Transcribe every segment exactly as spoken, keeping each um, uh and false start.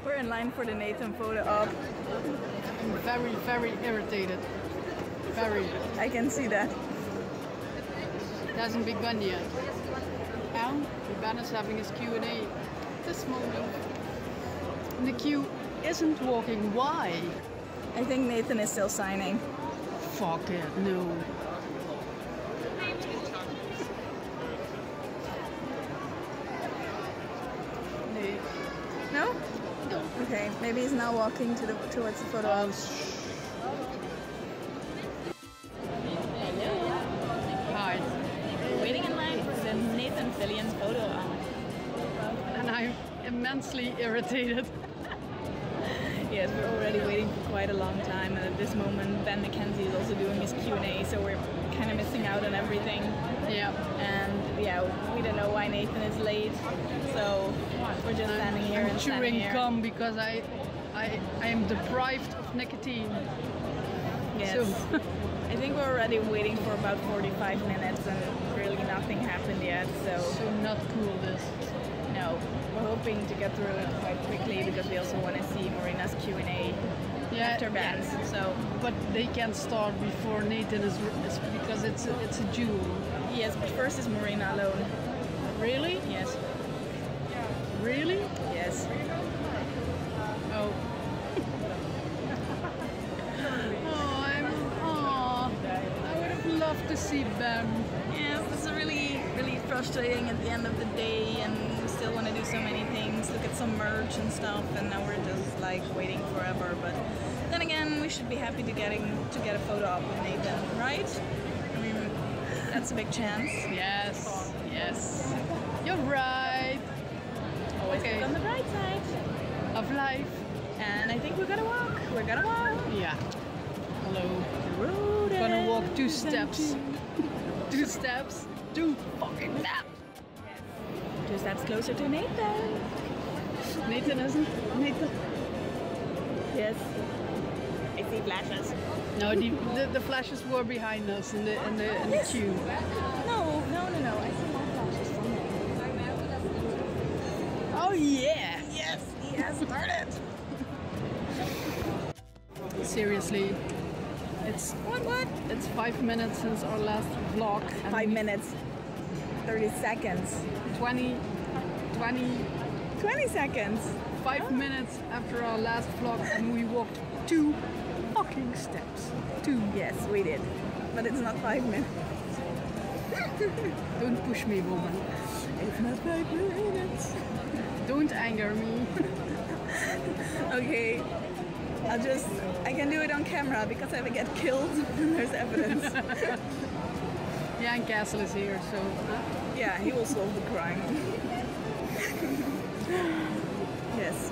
We're in line for the Nathan photo op. I'm very, very irritated. Very. I can see that. It hasn't begun yet. And Ben is having his Q and A this moment. And the queue isn't walking. Why? I think Nathan is still signing. Fuck it, no. No? No. Okay, maybe he's now walking to the towards the photo op. Hi. We're waiting in line for the Nathan Fillion photo op. And I'm immensely irritated. Yes, we're already waiting for quite a long time, and at this moment Ben McKenzie is also doing his Q and A, so we're kind of missing out on everything. Yeah. And yeah, we don't know why Nathan is late, so we're just standing here I'm and standing chewing here. gum because I, I, I am deprived of nicotine. Yes. So. I think we're already waiting for about forty-five minutes, and really nothing happened yet. So. So not cool this. No, we're hoping to get through it quite quickly because we also want to see Marina's Q and A Yeah, after Ben's. yeah. So, but they can't start before Nathan is, is because it's a, it's a jewel. yes, but first is Marina alone. Really? Yes. Really? Yes. Oh. oh, I'm. Oh, I would have loved to see Ben. Yeah, it's really, really frustrating at the end of the day, and we still want to do so many things, look at some merch and stuff, and now we're just like waiting forever. But then again, we should be happy to getting to get a photo op with Nathan, right? I mean, that's a big chance. Yes, yes. You're right. Always Okay. look on the bright side Of life. And I think we're gonna walk. We're gonna walk. Yeah. Hello. Road Gonna walk two ends steps. empty. Two steps. Two fucking steps. Two steps closer to Nathan. Nathan isn't. Nathan. Yes. I see flashes. No, the, the the flashes were behind us in the in the in the Yes. queue. No, no, no, no. I see more flashes from there. Oh yeah. Yes, he has started. Seriously, it's What, what? it's five minutes since our last vlog. and Five we- minutes. thirty seconds. twenty, twenty, twenty seconds. five minutes after our last vlog, and we walked two fucking steps. Two. Yes, we did. But it's not five minutes. Don't push me, woman. It's not five minutes. Don't anger me. Okay. I'll just, I can do it on camera because if I get killed, there's evidence. Yeah, and Castle is here, so. Yeah, he will solve the crime. Yes.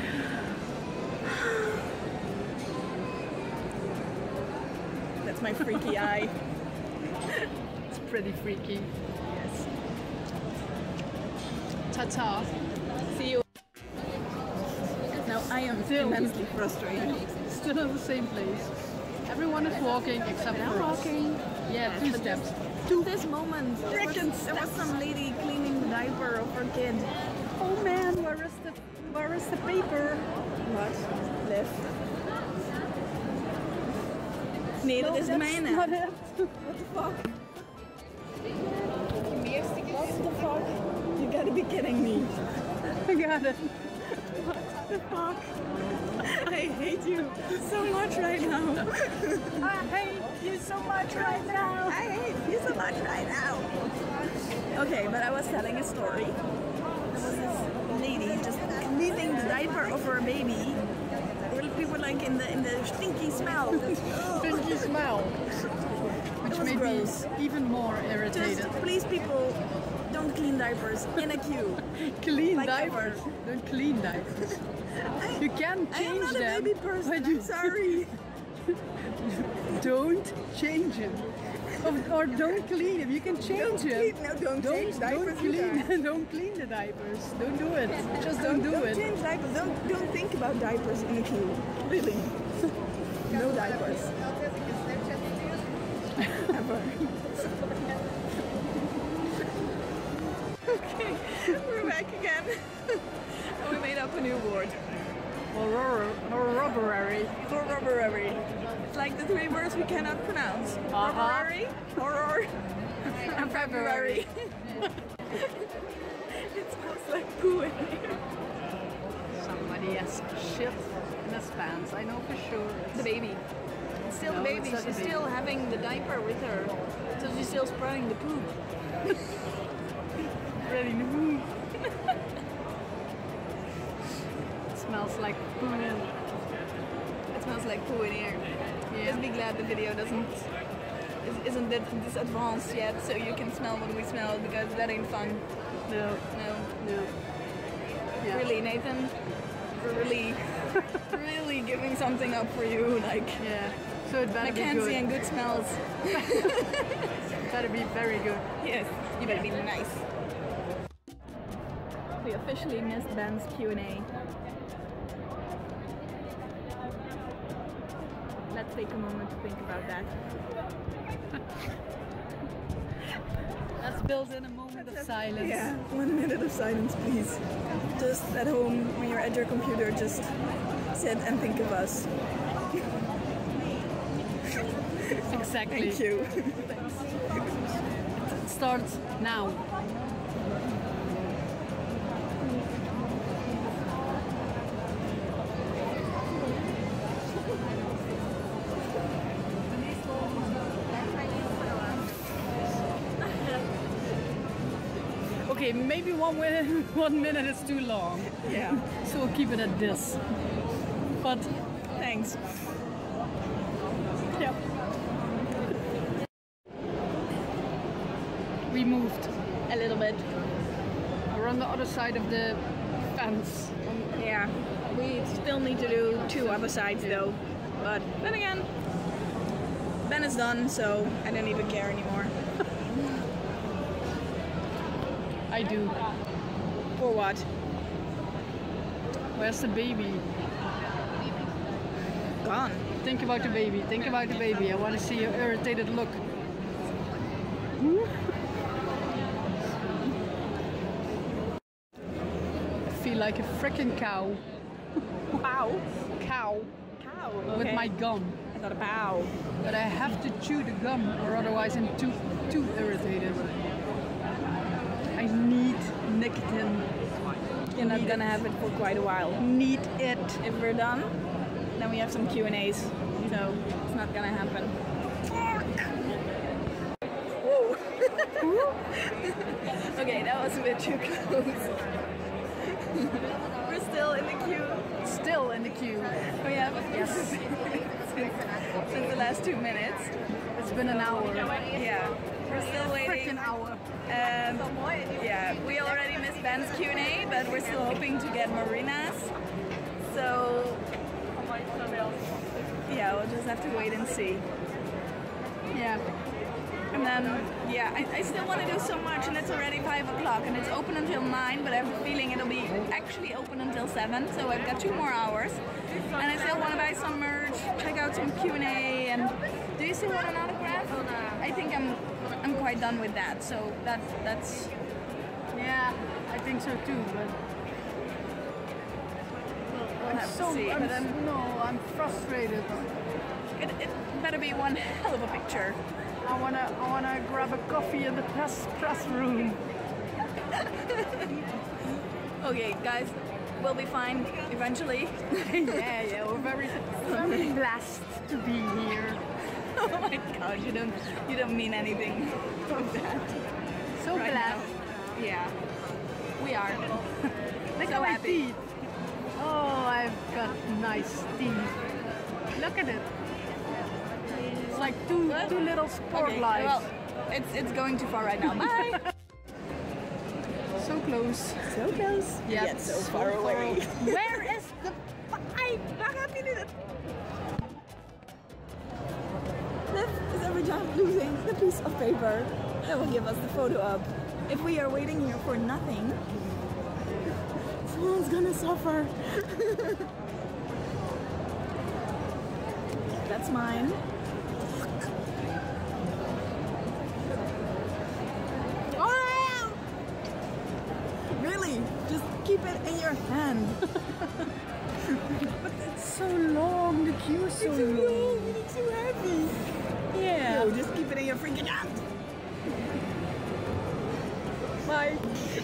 That's my freaky eye. It's pretty freaky. Yes. Ta-ta. See you. Now I am Still. immensely frustrated. Still in the same place. Everyone is walking except Now for us. walking. Yeah, two but steps. To this moment, there was, Frickin' there was some lady cleaning the diaper of her kid. Oh man, where is the where is the paper? What? Liv? Nee, dat is that's mijne. not it. What the fuck? What the fuck? You gotta be kidding me. I got it. What the fuck? I hate you so much right now. I hate you so much right now. I hate you so much right now. Okay, but I was telling a story. There was this lady just cleaning the diaper of her baby. People like in the in the stinky smell. Stinky smell. Which was made gross. me even more irritated. Just please, people, don't clean diapers in a queue. Clean Like diapers. ever. Don't clean diapers. You can I am change not a them. baby person. but I'm you sorry. don't change them. Or, or don't clean them. You can change Don't them. clean, no, don't, change diapers. Don't clean, either. don't clean the diapers. Don't do it. Just don't, do don't it. change diapers. Don't don't think about diapers in a queue. Really. No diapers. Ever. Okay, we're back again. And we made up a new word. Horrorary. Horrorary. It's like the three words we cannot pronounce. Uh-huh. Horrorary, horror, and February. It smells like poo in here. Somebody has shit in his pants, I know for sure. The baby. It's still No, the baby. it's not She's the still baby. having the diaper with her. So she's still spreading the poop. Ready to move. It smells like poo. It smells like poo in here. Yeah. Just be glad the video doesn't is- isn't that this advanced yet, so you can smell what we smell, because that ain't fun. No, No. no. Yeah. Really, Nathan? We're really, really giving something up for you, like Yeah. So it better be Mackenzie good. and good smells. Better be very good. Yes, you better be nice. We officially missed Ben's Q and A. Let's take a moment to think about that. Let's build in a moment of silence. Yeah, one minute of silence, please. Just at home, when you're at your computer, just sit and think of us. Exactly. Thank you. It starts now. Okay, maybe one minute, one minute is too long, Yeah, so we'll keep it at this. But thanks. yeah, we moved. A little bit. We're on the other side of the fence. Yeah, we still need to do two other sides though. But then again, Ben is done, so I don't even care anymore. I do. For what? Where's the baby? Gone. Think about the baby. Think about the baby. I want to see your irritated look. I feel like a freaking cow. Pow. Cow. Cow. With my gum. I thought a pow. But I have to chew the gum, or otherwise I'm too too irritated. I need nicotine. You're not gonna have it for quite a while. Need it. If we're done, then we have some Q and A's. So it's not gonna happen. Whoa. Okay, that was a bit too close. We're still in the queue. Still in the queue. We have yes. since, since the last two minutes. It's been an hour. Yeah, we're still waiting. Freaking hour. Um, yeah, we already missed Ben's Q and A, but we're still hoping to get Marina's. So yeah, we'll just have to wait and see. Yeah. And then, yeah, I, I still want to do so much, and it's already five o'clock, and it's open until nine, but I have a feeling it'll be actually open until seven, so I've got two more hours. And I still want to buy some merch, check out some Q and A, and do you still want an autograph? I think I'm I'm quite done with that, so that that's Yeah, I think so too, but we'll have so to see. I'm, But then no, I'm frustrated. it, it better be one hell of a picture. I wanna I wanna grab a coffee in the press press room. Okay, guys, we'll be fine eventually. yeah, yeah, we're very very blessed to be here. Oh my god, you don't you don't mean anything of that. So right blessed. now. Yeah, we are. Look So at my happy. teeth. Oh, I've got nice teeth. Look at it. It's like two What? two little sport Okay, lights. well, it's it's going too far right now. Bye. So close. So close. Yeah, Yet so far away. Where is the pipe? Back up, you did it. This is every time losing the piece of paper that will give us the photo up. If we are waiting here for nothing, someone's gonna suffer. That's mine. Oh! Really? Just keep it in your hand. so long. The queue is so It's so long. long and it's so heavy. Yeah. No, just keep it in your freaking hand. Bye.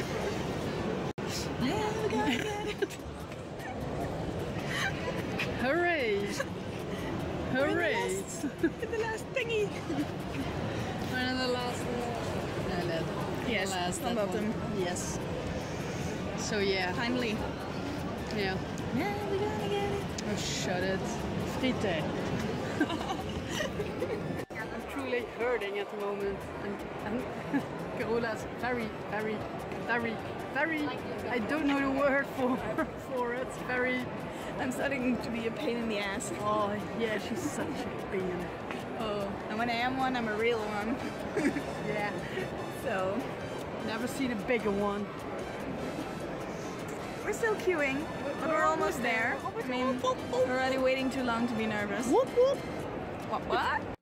Yeah, we gotta get it. Hooray! Hooray! The last thingy. And the last one. No, Yes, the last on that bottom. one. Yes. So yeah, Finally. yeah. Yeah, we gotta get it. Oh, shut it. Fritte. I'm truly hurting at the moment. And, and Carola's very, very, very, very, I don't know the word for, for it. Very, I'm starting to be a pain in the ass. oh yeah, she's such a pain. Oh, and when I am one, I'm a real one. Yeah. So, Never seen a bigger one. we're still queuing, but we're almost there. I mean, we're already waiting too long to be nervous. Whoop whoop. What? What?